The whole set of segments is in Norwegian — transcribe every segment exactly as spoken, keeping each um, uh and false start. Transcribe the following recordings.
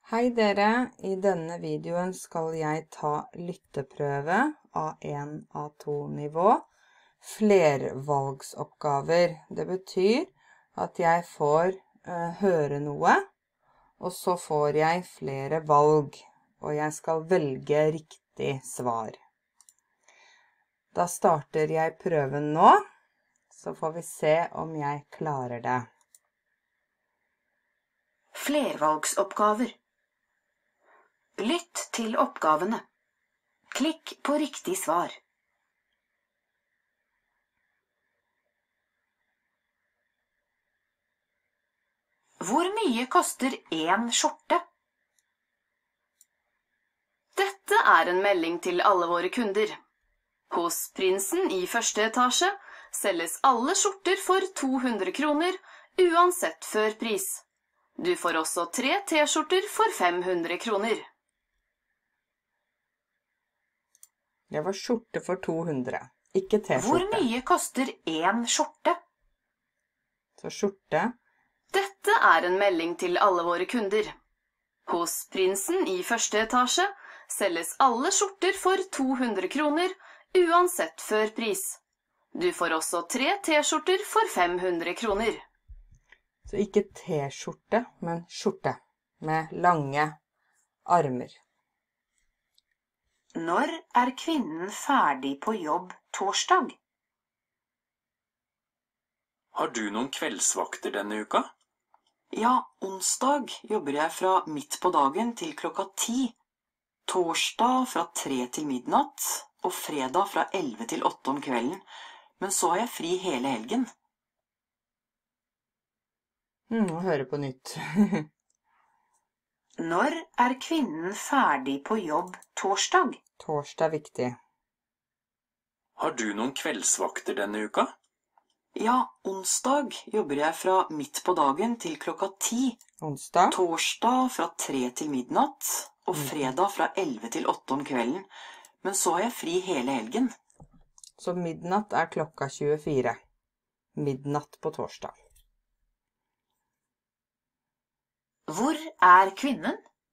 Hei dere, i denne videoen skal jeg ta lytteprøve A én A to nivå, flervalgsoppgaver. Det betyr at jeg får uh, høre noe, og så får jeg flere valg, og jeg skal velge riktig svar. Da starter jeg prøven nå, så får vi se om jeg klarer det. Flervalgsoppgaver. Lytt til oppgavene. Klikk på riktig svar. Hvor mye koster en skjorte? Dette er en melding til alle våre kunder. Hos Prinsen i første etasje selges alle skjorter for to hundre kroner, uansett før pris. Du får også tre t-skjorter for fem hundre kroner. Det var skjorte for to hundre, ikke t-skjorte. Hvor mye koster en skjorte? Så skjorte. Dette er en melding til alle våre kunder. Hos Prinsen i første etasje selges alle skjorter for to hundre kroner, uansett før pris. Du får også tre t-skjorter for fem hundre kroner. Så ikke t-skjorte, men skjorte, med lange armer. Når er kvinnen ferdig på jobb torsdag? Har du noen kveldsvakter denne uka? Ja, onsdag jobber jeg fra midt på dagen til klokka ti. Torsdag fra tre til midnatt, og fredag fra elleve til åtte om kvelden. Men så har jeg fri hele helgen. Mm, å høre på nytt. Når er kvinnen ferdig på jobb torsdag? Torsdag er viktig. Har du noen kveldsvakter denne uka? Ja, onsdag jobber jeg fra midt på dagen til klokka ti. Onsdag. Torsdag fra tre til midnatt, og fredag fra elleve til åtte om kvelden. Men så har jeg fri hele helgen. Så midnatt er klokka tjuefire. Midnatt på torsdag. Hvor er kvinnen?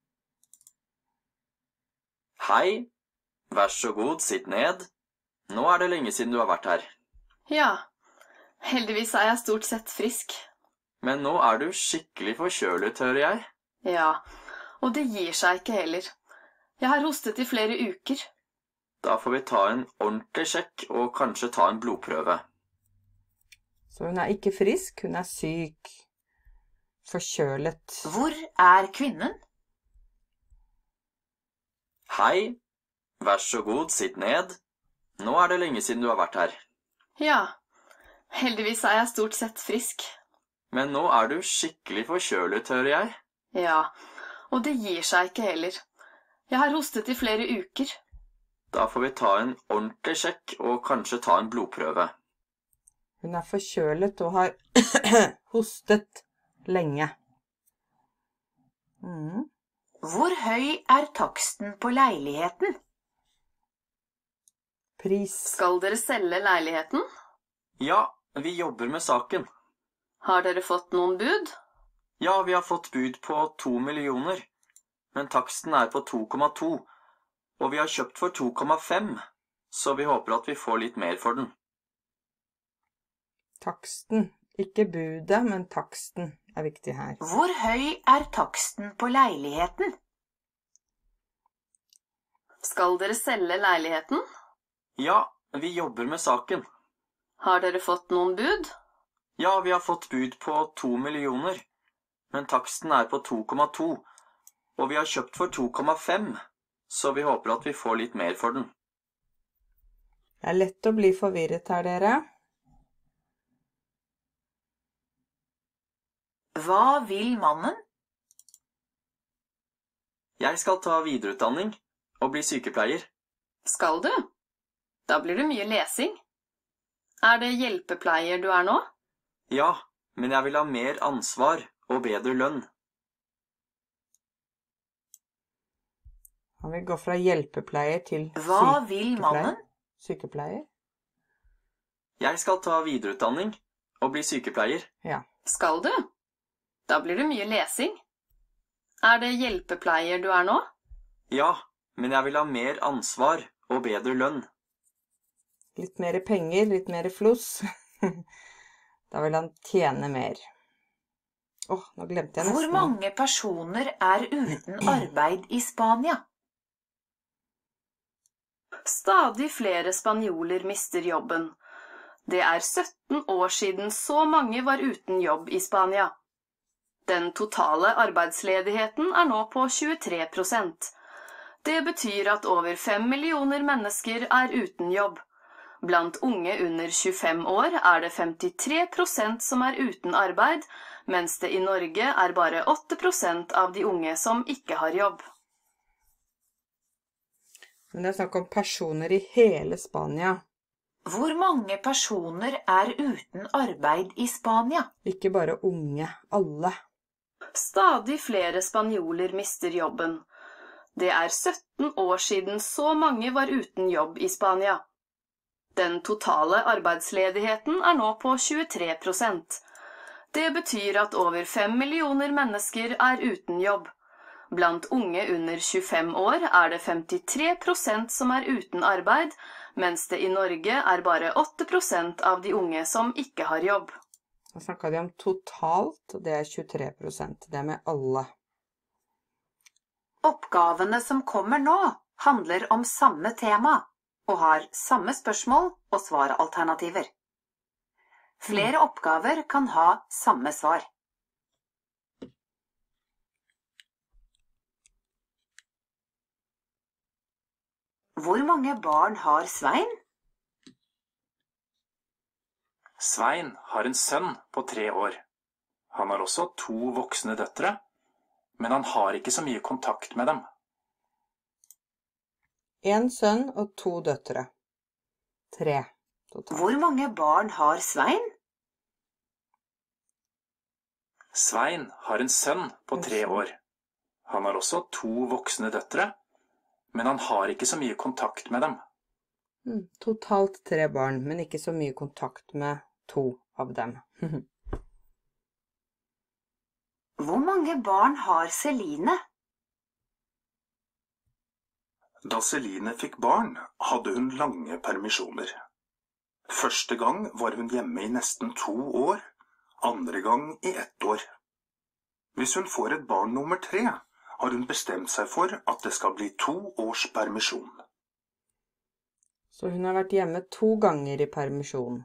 Hei, vær så god, sitt ned. Nå er det lenge siden du har vært her. Ja, heldigvis er jeg stort sett frisk. Men nå er du skikkelig forkjølet, hører jeg. Ja, og det gir seg ikke heller. Jeg har hostet i flere uker. Da får vi ta en ordentlig sjekk og kanskje ta en blodprøve. Så hun er ikke frisk, hun er syk. Forkjølet. Hvor er kvinnen? Hei, vær så god, sitt ned. Nå er det lenge siden du har vært her. Ja, heldigvis er jeg stort sett frisk. Men nå er du skikkelig forkjølet, hører jeg. Ja, og det gir seg ikke heller. Jeg har hostet i flere uker. Da får vi ta en ordentlig sjekk og kanskje ta en blodprøve. Hun er forkjølet og har hostet lenge. Mm. Hvor høy er taksten på leiligheten? Pris. Skal dere selge leiligheten? Ja, vi jobber med saken. Har dere fått noen bud? Ja, vi har fått bud på to millioner, men taksten er på to komma to, og vi har kjøpt for to komma fem, så vi håper at vi får litt mer for den. Taksten. Ikke budet, men taksten er viktig her. Hvor høy er taksten på leiligheten? Skal dere selge leiligheten? Ja, vi jobber med saken. Har dere fått noen bud? Ja, vi har fått bud på to millioner, men taksten er på to komma to, og vi har kjøpt for to komma fem, så vi håper at vi får litt mer for den. Det er lett å bli forvirret her, dere. Hva vil mannen? Jeg skal ta videreutdanning og bli sykepleier. Skal du? Da blir det mye lesing. Er det hjelpepleier du er nå? Ja, men jeg vil ha mer ansvar og bedre lønn. Han vil gå fra hjelpepleier til Hva sykepleier. vil mannen? Sykepleier? Jeg skal ta videreutdanning og bli sykepleier. Ja. Skal du? Da blir det mye lesing. Er det hjelpepleier du er nå? Ja, men jeg vil ha mer ansvar og bedre lønn. Litt mer penger, litt mer floss. Da vil han tjene mer. Åh, nå glemte jeg nesten. Hvor mange personer er uten arbeid i Spania? Stadig flere spanjoler mister jobben. Det er sytten år siden så mange var uten jobb i Spania. Den totale arbeidsledigheten er nå på tjuetre prosent. Det betyr at over fem millioner mennesker er uten jobb. Blant unge under tjuefem år er det femtitre prosent som er uten arbeid, mens det i Norge er bare åtte prosent av de unge som ikke har jobb. Men det er snakk om personer i hele Spania. Hvor mange personer er uten arbeid i Spania? Ikke bare unge, alle. Stadig flere spanjoler mister jobben. Det er sytten år siden så mange var uten jobb i Spania. Den totale arbeidsledigheten er nå på tjuetre prosent. Det betyr at over fem millioner mennesker er uten jobb. Blant unge under tjuefem år er det femtitre prosent som er uten arbeid, mens det i Norge er bare åtte prosent av de unge som ikke har jobb. Da snakket de om totalt, og det er tjuetre prosent. Det er med alle. Oppgavene som kommer nå handler om samme tema og har samme spørsmål og svaralternativer. Flere oppgaver kan ha samme svar. Hvor mange barn har Svein? Svein har en sønn på tre år. Han har også to voksne døtre, men han har ikke så mye kontakt med dem. En sønn og to døtre. Tre totalt. Hvor mange barn har Svein? Svein har en sønn på tre år. Han har også to voksne døtre, men han har ikke så mye kontakt med dem. Mm, totalt tre barn, men ikke så mye kontakt med to av dem. Hvor mange barn har Celine? Da Celine fikk barn, hadde hun lange permisjoner. Første gang var hun hjemme i nesten to år, andre gang i ett år. Hvis hun får et barn nummer tre, har hun bestemt seg for at det skal bli to års permisjon. Så hun har vært hjemme to ganger i permisjon.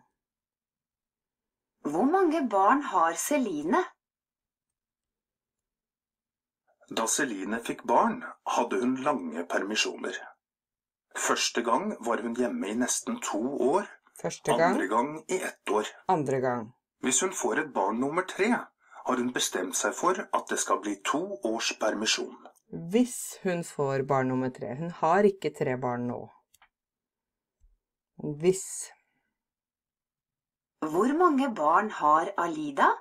Hvor mange barn har Celine? Da Celine fikk barn, hadde hun lange permisjoner. Første gang var hun hjemme i nesten to år, Første gang, andre gang i ett år. andre gang. Hvis hun får et barn nummer tre, har hun bestemt seg for at det skal bli to års permisjon. Hvis hun får barn nummer tre. Hun har ikke tre barn nå. Hvis. Hvor mange barn har Alida?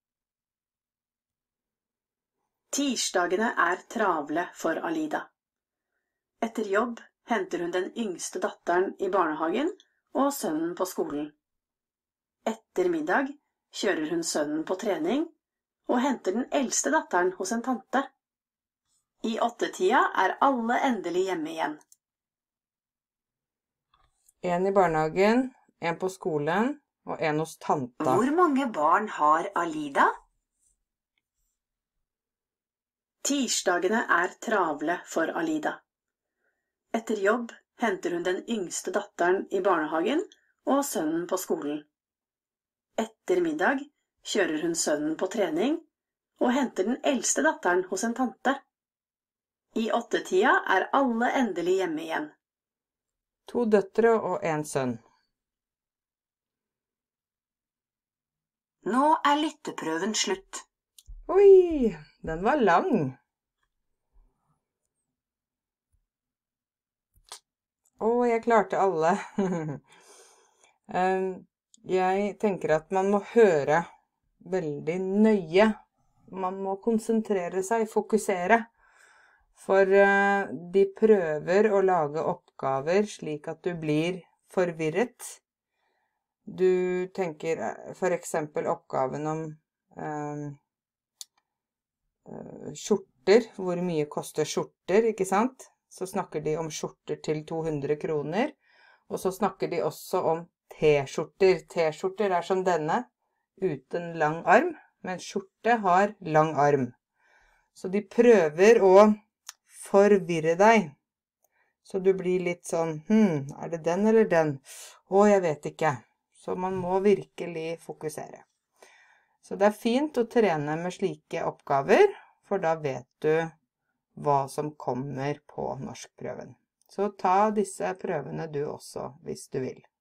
Tirsdagene er travle for Alida. Etter jobb henter hun den yngste datteren i barnehagen og sønnen på skolen. Etter middag kjører hun sønnen på trening og henter den eldste datteren hos en tante. I åttetida er alle endelig hjemme igjen. En i barnehagen, en på skolen og en hos tanta. Hvor mange barn har Alida? Tirsdagene er travle for Alida. Etter jobb henter hun den yngste datteren i barnehagen og sønnen på skolen. Etter middag kjører hun sønnen på trening og henter den eldste datteren hos en tante. I åttetida er alle endelig hjemme igjen. To døtre og en sønn. Nå er lytteprøven slutt. Oi, den var lang. Å, jeg klarte alle. Jeg tenker at man må høre veldig nøye. Man må konsentrere seg, fokusere. For de prøver å lage oppgaver slik at du blir forvirret. Du tenker for eksempel oppgaven om um, skjorte. skjorter. Hvor mye koster skjorter, ikke sant? Så snakker de om skjorter til to hundre kroner. Og så snakker de også om T-skjorter. T-skjorter er som denne, uten lang arm, men skjorte har lang arm. Så de prøver å forvirre deg. Så du blir litt sånn, hm, er det den eller den? Å, jeg vet ikke. Så man må virkelig fokusere. Så det er fint å trene med slike oppgaver, for da vet du hva som kommer på norskprøven. Så ta disse prøvene du også, hvis du vil.